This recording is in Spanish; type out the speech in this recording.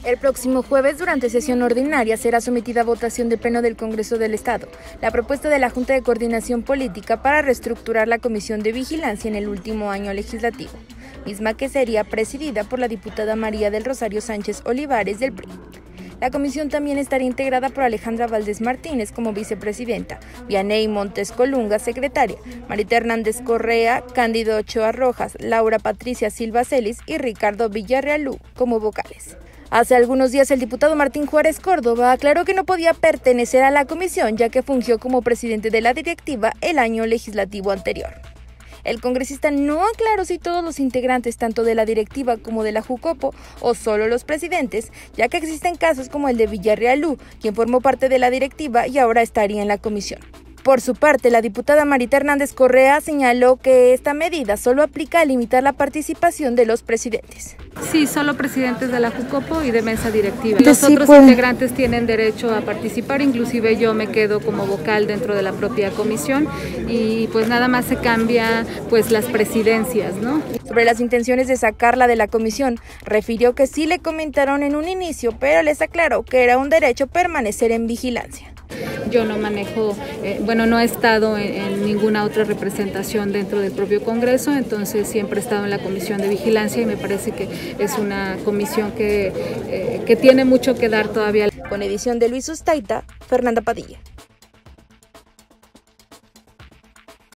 El próximo jueves, durante sesión ordinaria, será sometida a votación del Pleno del Congreso del Estado la propuesta de la Junta de Coordinación Política para reestructurar la Comisión de Vigilancia en el último año legislativo, misma que sería presidida por la diputada María del Rosario Sánchez Olivares del PRI. La comisión también estaría integrada por Alejandra Valdés Martínez como vicepresidenta, Vianey Montes Colunga, secretaria, Marita Hernández Correa, Cándido Ochoa Rojas, Laura Patricia Silva Celis y Ricardo Villarrealú como vocales. Hace algunos días el diputado Martín Juárez Córdoba aclaró que no podía pertenecer a la comisión ya que fungió como presidente de la directiva el año legislativo anterior. El congresista no aclaró si todos los integrantes, tanto de la directiva como de la Jucopo, o solo los presidentes, ya que existen casos como el de Villarrealú, quien formó parte de la directiva y ahora estaría en la comisión. Por su parte, la diputada Marita Hernández Correa señaló que esta medida solo aplica a limitar la participación de los presidentes. Sí, solo presidentes de la Jucopo y de mesa directiva. Los otros integrantes tienen derecho a participar, inclusive yo me quedo como vocal dentro de la propia comisión y pues nada más se cambia pues las presidencias, ¿no? Sobre las intenciones de sacarla de la comisión, refirió que sí le comentaron en un inicio, pero les aclaró que era un derecho permanecer en vigilancia. Yo no manejo, no he estado en ninguna otra representación dentro del propio Congreso, entonces siempre he estado en la Comisión de Vigilancia y me parece que es una comisión que tiene mucho que dar todavía. Con edición de Luis Ustaita, Fernanda Padilla.